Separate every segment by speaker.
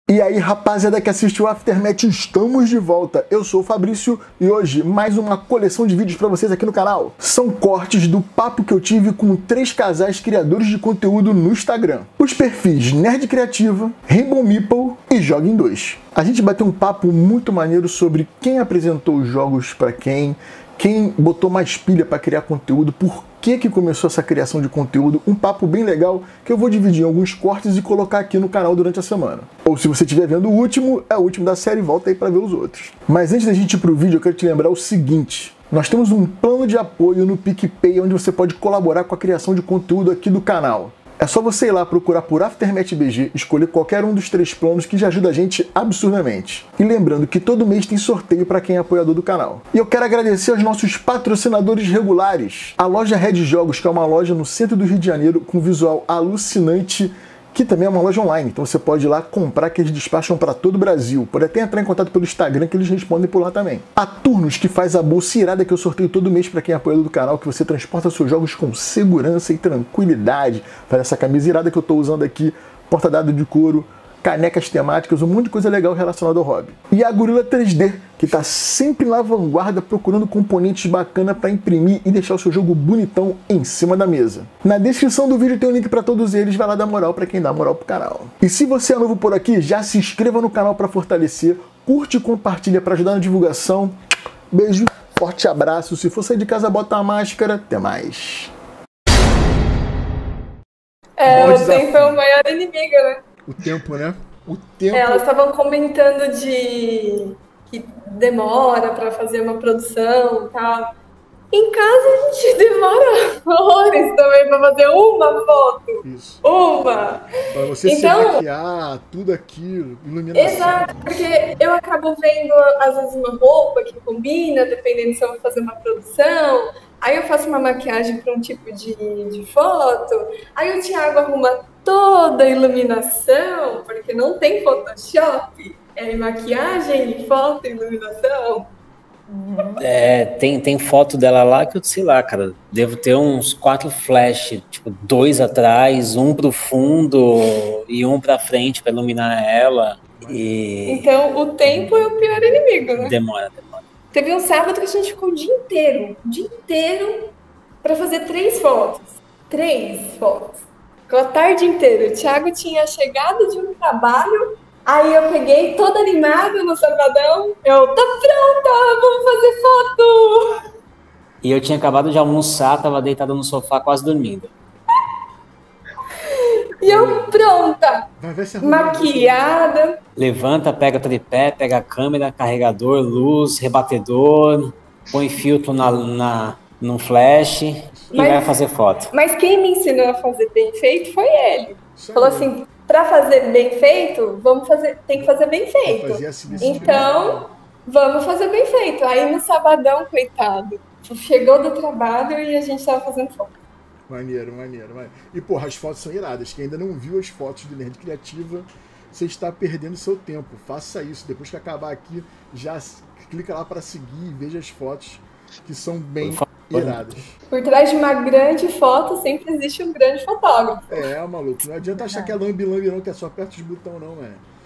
Speaker 1: E aí, rapaziada que assiste o Aftermath, estamos de volta. Eu sou o Fabrício e hoje mais uma coleção de vídeos pra vocês aqui no canal. São cortes do papo que eu tive com 3 casais criadores de conteúdo no Instagram. Os perfis Nerd Criativa, Rainbow Meeple e Joguem 2. A gente bateu um papo muito maneiro sobre quem apresentou os jogos pra quem botou mais pilha pra criar conteúdo, por que começou essa criação de conteúdo, um papo bem legal que eu vou dividir em alguns cortes e colocar aqui no canal durante a semana. Ou se você estiver vendo o último, é o último da série, volta aí para ver os outros. Mas antes da gente ir pro vídeo, eu quero te lembrar o seguinte: nós temos um plano de apoio no PicPay, onde você pode colaborar com a criação de conteúdo aqui do canal. É só você ir lá procurar por Aftermath BG, escolher qualquer um dos 3 planos que já ajuda a gente absurdamente. E lembrando que todo mês tem sorteio para quem é apoiador do canal. E eu quero agradecer aos nossos patrocinadores regulares. A loja Red Jogos, que é uma loja no centro do Rio de Janeiro com visual alucinante, que também é uma loja online, então você pode ir lá comprar, que eles despacham para todo o Brasil. Pode até entrar em contato pelo Instagram, que eles respondem por lá também. A Turnos, que faz a bolsa irada que eu sorteio todo mês para quem é apoiador do canal, que você transporta seus jogos com segurança e tranquilidade. Faz essa camisa irada que eu estou usando aqui, porta-dado de couro, canecas temáticas, um monte de coisa legal relacionada ao hobby. E a Gorilla 3D, que está sempre na vanguarda procurando componentes bacanas para imprimir e deixar o seu jogo bonitão em cima da mesa. Na descrição do vídeo tem um link para todos eles, vai lá dar moral para quem dá moral pro canal. E se você é novo por aqui, já se inscreva no canal para fortalecer, curte e compartilha para ajudar na divulgação. Beijo, forte abraço, se for sair de casa bota a máscara, até mais.
Speaker 2: O tempo é o maior inimigo, né?
Speaker 1: O tempo, né? O tempo...
Speaker 2: Elas estavam comentando de que demora para fazer uma produção e tal. Em casa a gente demora horrores também para fazer uma foto.
Speaker 1: Isso.
Speaker 2: Uma!
Speaker 1: Para você se maquiar, tudo aquilo, iluminação.
Speaker 2: Exato, porque eu acabo vendo às vezes uma roupa que combina, dependendo se eu vou fazer uma produção. Aí eu faço uma maquiagem para um tipo de foto. Aí o Thiago arruma toda a iluminação, porque não tem Photoshop, é maquiagem, foto e iluminação.
Speaker 3: Tem foto dela lá que eu sei lá, cara, devo ter uns 4 flash, tipo 2 atrás, um pro fundo e um pra frente pra iluminar ela.
Speaker 2: Então o tempo é o pior inimigo, né?
Speaker 3: Demora.
Speaker 2: Teve um sábado que a gente ficou o dia inteiro pra fazer 3 fotos. 3 fotos. Ficou a tarde inteira. O Thiago tinha chegado de um trabalho, aí eu peguei toda animada no sabadão. Eu, tô pronta, vamos fazer foto!
Speaker 3: E eu tinha acabado de almoçar, tava deitada no sofá quase dormindo.
Speaker 2: E eu pronta, maquiada.
Speaker 3: Levanta, pega tripé, pega a câmera, carregador, luz, rebatedor, põe filtro no flash e vai fazer foto.
Speaker 2: Mas quem me ensinou a fazer bem feito foi ele. Falou assim, para fazer bem feito, tem que fazer bem feito. Então, vamos fazer bem feito. Aí no sabadão, coitado, chegou do trabalho e a gente tava fazendo foto.
Speaker 1: Maneiro. E porra, as fotos são iradas. Quem ainda não viu as fotos do Nerd Criativa, você está perdendo seu tempo. Faça isso. Depois que acabar aqui, já clica lá para seguir e veja as fotos que são bem iradas.
Speaker 2: Por trás de uma grande foto sempre existe um grande fotógrafo.
Speaker 1: Maluco. Não adianta achar que é lambi-lambi não, que é só aperta os botão não,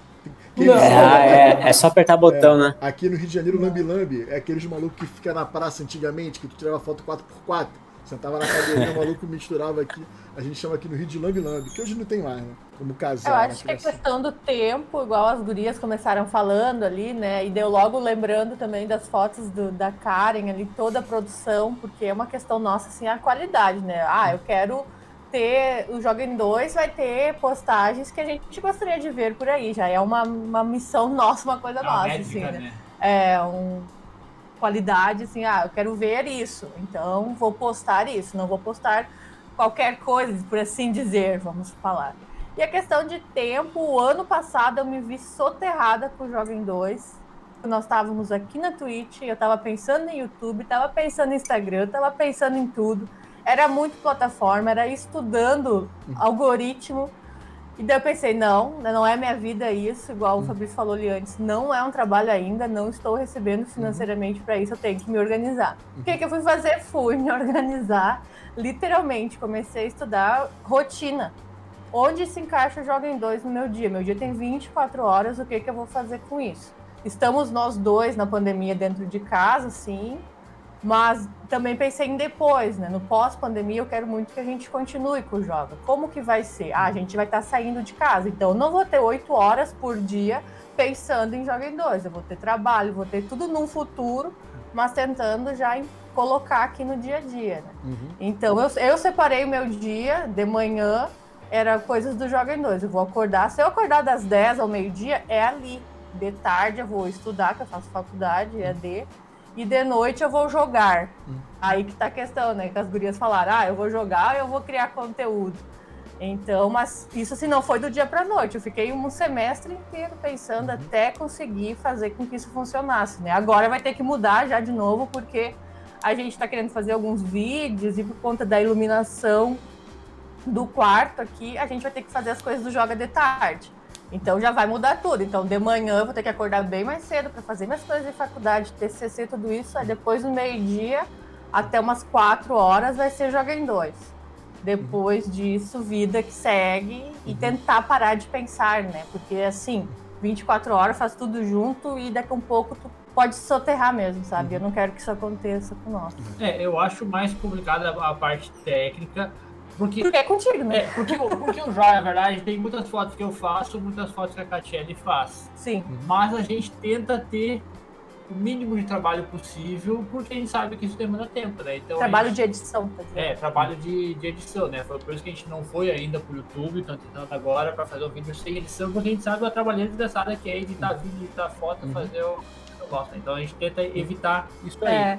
Speaker 3: É só apertar botão, né?
Speaker 1: Aqui no Rio de Janeiro, lambi-lambi é aqueles malucos que ficam na praça antigamente, que tu tirava foto 4x4. Sentava na cadeirinha, o maluco misturava aqui. A gente chama aqui no Rio de lambi-lambi, que hoje não tem mais, né? Como casal.
Speaker 4: Eu acho que é questão do tempo, igual as gurias começaram falando ali, né? E deu logo lembrando também das fotos da Karen ali, toda a produção, porque é uma questão nossa, assim, a qualidade, né? Eu quero ter... O Joguem 2 vai ter postagens que a gente gostaria de ver por aí. Já é uma missão nossa, uma coisa nossa, médica, assim, né? Qualidade, assim, eu quero ver isso, então vou postar isso, não vou postar qualquer coisa, por assim dizer, vamos falar. E a questão de tempo, o ano passado eu me vi soterrada com o Joguem 2, nós estávamos aqui na Twitch, eu estava pensando em YouTube, estava pensando em Instagram, estava pensando em tudo, era muito plataforma, era estudando algoritmo. E daí eu pensei, não é minha vida isso, igual o Fabrício falou ali antes, não é um trabalho ainda, não estou recebendo financeiramente para isso, eu tenho que me organizar. O que eu fui fazer? Fui me organizar, literalmente, comecei a estudar rotina. onde se encaixa o Joga em 2 no meu dia? Meu dia tem 24 horas, o que eu vou fazer com isso? Estamos nós dois na pandemia dentro de casa, sim, mas também pensei em depois, né? No pós-pandemia eu quero muito que a gente continue com o Joga. Como que vai ser? A gente vai estar saindo de casa, então eu não vou ter 8 horas por dia pensando em Joga em 2. Eu vou ter trabalho, vou ter tudo num futuro, mas tentando já colocar aqui no dia a dia, né? Então eu separei o meu dia de manhã, era coisas do Joga em 2. Eu vou acordar, se eu acordar das 10 ao meio-dia, é ali. De tarde eu vou estudar, que eu faço faculdade, EAD, e de noite eu vou jogar. Aí que tá a questão, né? Que as gurias falaram, eu vou jogar, eu vou criar conteúdo. Então, mas isso se não foi do dia pra noite. Eu fiquei um semestre inteiro pensando até conseguir fazer com que isso funcionasse, né? Agora vai ter que mudar já de novo, porque a gente tá querendo fazer alguns vídeos e por conta da iluminação do quarto aqui, a gente vai ter que fazer as coisas do Joga de tarde. Então já vai mudar tudo. Então de manhã eu vou ter que acordar bem mais cedo para fazer minhas coisas de faculdade, TCC, tudo isso. Aí depois do meio-dia até umas 4 horas vai ser Joga em 2. Depois disso, vida que segue e tentar parar de pensar, né? Porque assim, 24 horas faz tudo junto e daqui a um pouco tu pode se soterrar mesmo, sabe? Eu não quero que isso aconteça com nós.
Speaker 5: Eu acho mais complicada a parte técnica. Porque
Speaker 4: é contigo, né?
Speaker 5: Porque o Joga, na verdade, tem muitas fotos que eu faço, muitas fotos que a Catiele faz.
Speaker 4: Sim.
Speaker 5: Mas a gente tenta ter o mínimo de trabalho possível, porque a gente sabe que isso demanda tempo, né? Então,
Speaker 4: trabalho de edição, tá dizendo?
Speaker 5: Trabalho de edição, né? Foi por isso que a gente não foi ainda pro YouTube, estamos tentando agora para fazer um vídeo sem edição, porque a gente sabe a trabalheira desgraçada que é editar vídeo, editar foto, fazer o negócio. Então a gente tenta evitar isso aí.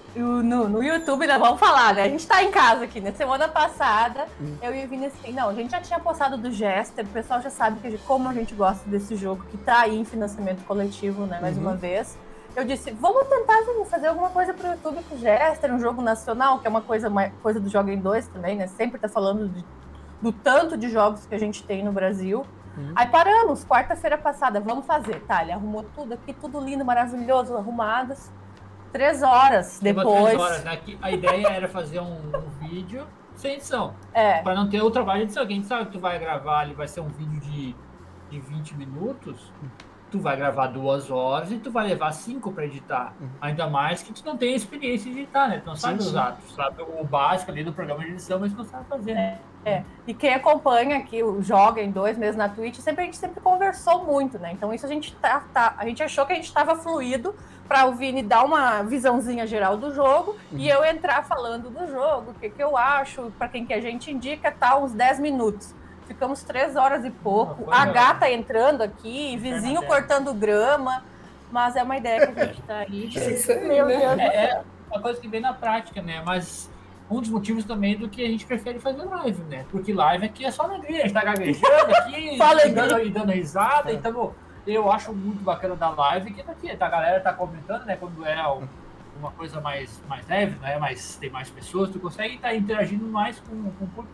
Speaker 4: No YouTube, nós vamos falar, né? A gente tá em casa aqui, né? Semana passada, eu e a Vini assim, não, a gente já tinha postado do Jester, o pessoal já sabe como a gente gosta desse jogo, que tá aí em financiamento coletivo, né? Mais uma vez. Eu disse, vamos tentar fazer alguma coisa pro YouTube com o Jester, um jogo nacional, que é uma coisa do Joga em 2 também, né? Sempre tá falando do tanto de jogos que a gente tem no Brasil. Aí paramos, quarta-feira passada, vamos fazer. Tá, ele arrumou tudo aqui, tudo lindo, maravilhoso, arrumados. 3 horas depois.
Speaker 5: 3 horas, né? A ideia era fazer um vídeo sem edição. Para não ter o trabalho de edição. Quem sabe que tu vai gravar, ele vai ser um vídeo de 20 minutos. Tu vai gravar 2 horas e tu vai levar 5 para editar. Ainda mais que tu não tem experiência de editar, né? Tu não sabe usar, tu sabe o básico ali do programa de edição, mas tu não sabe fazer, né?
Speaker 4: E quem acompanha aqui o Joga em 2 mesmo na Twitch, a gente sempre conversou muito, né? Então isso a gente a gente achou que a gente estava fluido para o Vini dar uma visãozinha geral do jogo e eu entrar falando do jogo, o que eu acho, para quem que a gente indica, tá, uns 10 minutos. Ficamos 3 horas e pouco, a gata entrando aqui, vizinho cortando grama, mas é uma ideia que a gente tá aí.
Speaker 2: Meu Deus.
Speaker 5: É uma coisa que vem na prática, né? Mas um dos motivos também do que a gente prefere fazer live, né? Porque live aqui é só alegria, a gente tá gaguejando aqui, dando risada, então eu acho muito bacana da live que daqui, a galera tá comentando, né? Quando é uma coisa mais leve, né? Tem mais pessoas, tu consegue estar interagindo mais com o público.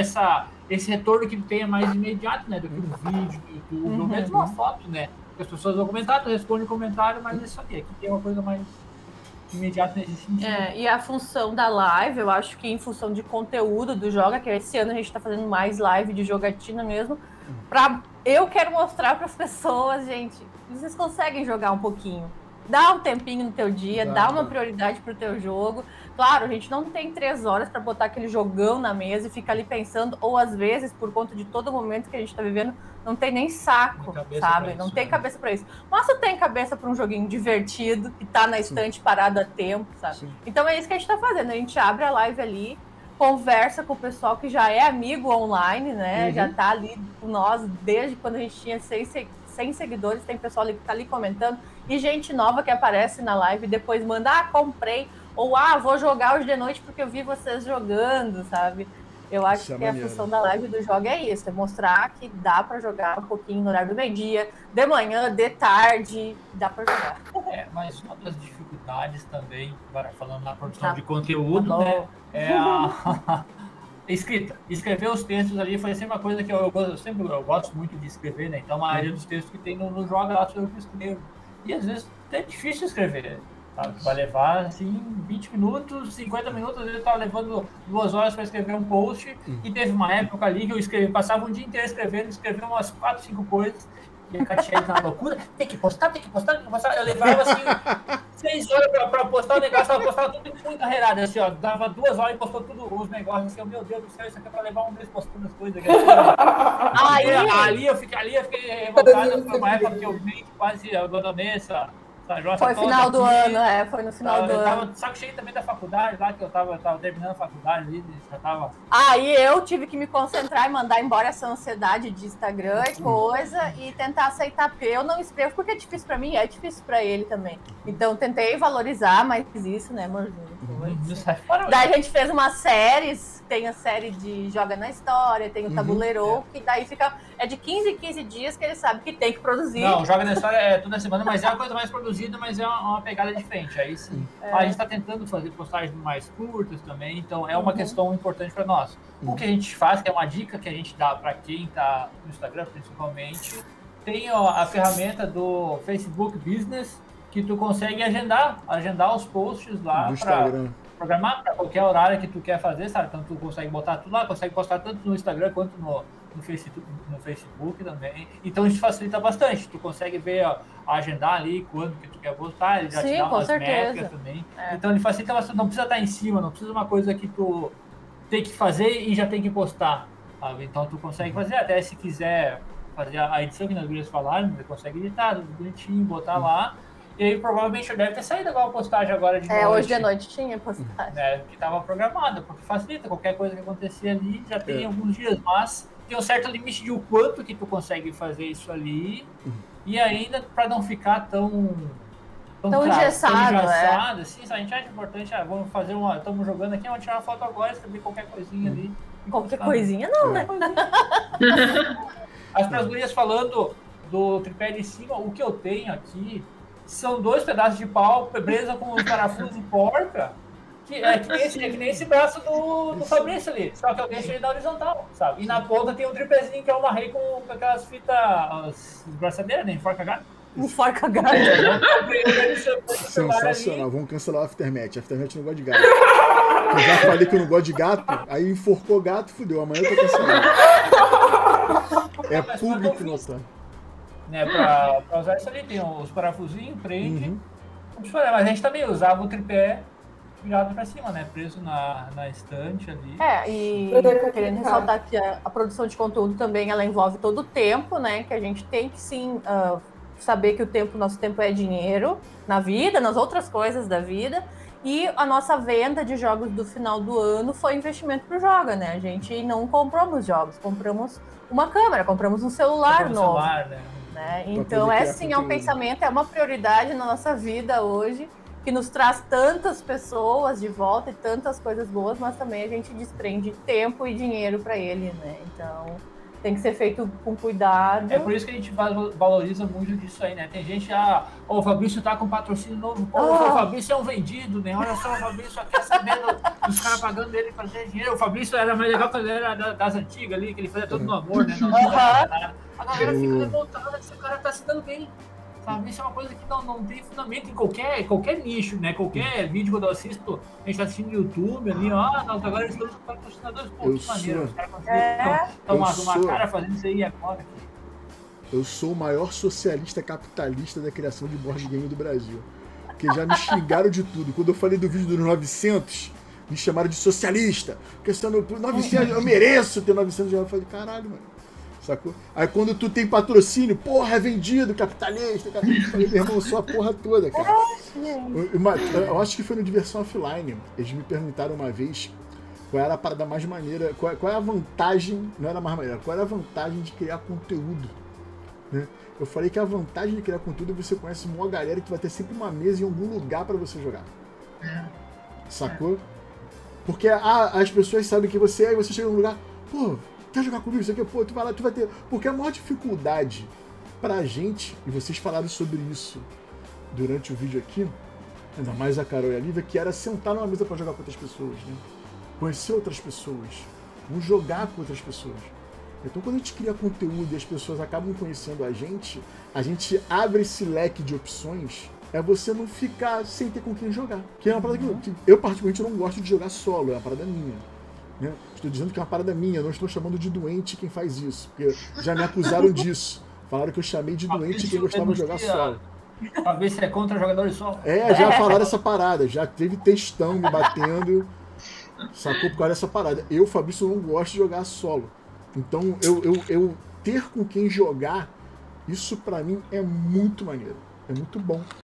Speaker 5: E esse retorno que tem é mais imediato, né? Do que um vídeo do YouTube, ou mesmo uma foto, né? Porque as pessoas vão comentar, tu responde o comentário, mas é isso aqui tem uma coisa mais imediata nesse sentido.
Speaker 4: E a função da live, eu acho que em função de conteúdo do Joga, que esse ano a gente tá fazendo mais live de jogatina mesmo, eu quero mostrar para as pessoas, gente, vocês conseguem jogar um pouquinho. Dá um tempinho no teu dia, dá uma prioridade pro teu jogo. Claro, a gente não tem 3 horas para botar aquele jogão na mesa e ficar ali pensando, ou às vezes, por conta de todo o momento que a gente tá vivendo, não tem nem saco, sabe? Não tem cabeça para isso. Mas tu tem cabeça para um joguinho divertido, que tá na estante parado há tempo, sabe? Sim. Então é isso que a gente tá fazendo. A gente abre a live ali, conversa com o pessoal que já é amigo online, né? Já tá ali com nós desde quando a gente tinha 100 seguidores, tem pessoal ali que tá ali comentando, e gente nova que aparece na live e depois manda, comprei, ou vou jogar hoje de noite porque eu vi vocês jogando, sabe? Eu acho que a função da live do Joga é isso, é mostrar que dá pra jogar um pouquinho no horário do meio-dia, de manhã, de tarde, dá pra jogar.
Speaker 5: Mas uma das dificuldades também, agora falando na produção de conteúdo, né? É a escrever os textos ali foi sempre uma coisa que eu gosto muito de escrever, né? Então a maioria dos textos que tem no Joga lá sou eu que escrevo. E às vezes é difícil escrever. Sabe? Vai levar, assim, 20 minutos, 50 minutos, às vezes eu tava levando 2 horas para escrever um post, e teve uma época ali que eu passava um dia inteiro escrevendo umas 4, 5 coisas, e a Katia na loucura, tem que postar. Eu levava, assim, 6 horas para postar o negócio, ela postava tudo muito carreirado, assim, ó, dava 2 horas e postou tudo os negócios, assim, meu Deus do céu, isso aqui é para levar um mês postando as coisas. Assim, ali eu fiquei revoltado, foi uma época que eu meio que quase abandonei essa
Speaker 4: foi final do ano, foi no final do ano.
Speaker 5: Eu tava saco cheio também da faculdade lá, que eu tava terminando a faculdade ali, já tava...
Speaker 4: Aí eu tive que me concentrar e mandar embora essa ansiedade de Instagram e coisa, e tentar aceitar, porque eu não escrevo, porque é difícil pra mim, é difícil pra ele também. Então tentei valorizar mais isso, né, Morzinho? Daí a gente fez umas séries, tem a série de Joga na História, tem o Tabuleiro, que daí é de 15 em 15 dias que ele sabe que tem que produzir.
Speaker 5: Não, Joga na História é toda semana, mas é uma coisa mais produzida, mas é uma pegada diferente. Aí sim. A gente tá tentando fazer postagens mais curtas também, então é uma questão importante para nós. O que a gente faz, que é uma dica que a gente dá para quem tá no Instagram, principalmente, tem a ferramenta do Facebook Business, que tu consegue agendar os posts lá para programar para qualquer horário que tu quer fazer, sabe? Então tu consegue botar tudo lá, consegue postar tanto no Instagram quanto no Facebook também. Então isso facilita bastante. Tu consegue ver, agendar ali quando que tu quer postar, ele já te dá umas métricas também. Então ele facilita bastante, não precisa estar em cima, não precisa uma coisa que tu tem que fazer e já tem que postar, sabe? Então tu consegue fazer, até se quiser fazer a edição que nós gurias falaram, você consegue editar tudo bonitinho, botar lá. E aí provavelmente deve ter saído alguma postagem agora de noite.
Speaker 4: Hoje de noite tinha postagem.
Speaker 5: Que estava programada, porque facilita qualquer coisa que acontecer ali, já tem alguns dias, mas tem um certo limite de o quanto que tu consegue fazer isso ali, e ainda para não ficar tão engessado, assim, a gente acha importante, vamos fazer estamos jogando aqui, vamos tirar uma foto agora, escrever qualquer coisinha ali.
Speaker 4: Qualquer coisinha não, né?
Speaker 5: As pras gurias falando do tripé de cima, o que eu tenho aqui são 2 pedaços de pau, presa com os parafusos de porca, que é que nem esse braço do Fabrício ali, só que eu deixo ele na horizontal, sabe? E na ponta tem um tripézinho que eu amarrei com aquelas fitas, as braçadeiras, né? Enforca gato.
Speaker 4: Enforca gato.
Speaker 1: Sensacional, vamos cancelar o Aftermath. Aftermath não gosta de gato. Eu já falei que eu não gosto de gato, aí enforcou gato, fudeu. Amanhã eu tô cancelando. É público notar.
Speaker 5: Né, pra usar isso ali, tem os parafusinhos, prende. Mas a gente também usava o tripé virado pra cima, né? Preso na estante ali.
Speaker 4: E querendo ressaltar que a produção de conteúdo também, ela envolve todo o tempo, né? Que a gente tem que sim saber que nosso tempo é dinheiro na vida, nas outras coisas da vida. E a nossa venda de jogos do final do ano foi investimento pro Joga, né? A gente não compramos jogos, compramos uma câmera, compramos um celular novo. Né? Então é um pensamento, é uma prioridade na nossa vida hoje, que nos traz tantas pessoas de volta e tantas coisas boas, mas também a gente desprende tempo e dinheiro para ele, né? Então tem que ser feito com cuidado.
Speaker 5: É por isso que a gente valoriza muito disso aí, né? Tem gente, o Fabrício tá com patrocínio novo, o Fabrício é um vendido, né? Olha só, o Fabrício só quer saber dos caras pagando ele pra ter dinheiro. O Fabrício era mais legal quando ele era das antigas ali, que ele fazia tudo no amor, né? A galera fica revoltada que esse cara tá se dando bem. Sabe? Isso é uma coisa que não tem fundamento em qualquer nicho, né? Qualquer vídeo que eu assisto, a gente tá assistindo no YouTube ali, agora eles estão com patrocinadores, que maneiro. Os caras conseguem uma cara fazendo isso aí agora.
Speaker 1: Eu sou o maior socialista capitalista da criação de board game do Brasil. Porque já me xingaram de tudo. Quando eu falei do vídeo dos 900, me chamaram de socialista. Porque se eu 900, eu mereço ter 900. Eu falei, caralho, mano. Sacou? Aí quando tu tem patrocínio, porra, é vendido, capitalista. Eu falei, meu irmão, eu sou a porra toda, cara. Eu acho que foi no Diversão Offline. Eles me perguntaram uma vez qual era a parada mais maneira, qual é a vantagem, não era mais maneira, qual era a vantagem de criar conteúdo, né? Eu falei que a vantagem de criar conteúdo é você conhece uma galera que vai ter sempre uma mesa em algum lugar pra você jogar. Sacou? Porque as pessoas sabem que você aí você chega num lugar, pô, quer jogar comigo isso aqui? Pô, tu vai lá, tu vai ter... Porque a maior dificuldade pra gente, e vocês falaram sobre isso durante o vídeo aqui, ainda mais a Carol e a Lívia, que era sentar numa mesa pra jogar com outras pessoas, né? Conhecer outras pessoas, vamos jogar com outras pessoas. Então quando a gente cria conteúdo e as pessoas acabam conhecendo a gente abre esse leque de opções é você não ficar sem ter com quem jogar. Que é uma parada que eu particularmente não gosto de jogar solo, é uma parada minha. Né? Estou dizendo que é uma parada minha, não estou chamando de doente quem faz isso, porque já me acusaram disso. Falaram que eu chamei de doente quem gostava de jogar solo.
Speaker 5: Pra ver se é contra jogadores solo.
Speaker 1: Já falaram essa parada, já teve textão me batendo, sacou por causa dessa parada. Eu, Fabrício, não gosto de jogar solo. Então, eu ter com quem jogar, isso pra mim é muito maneiro, é muito bom.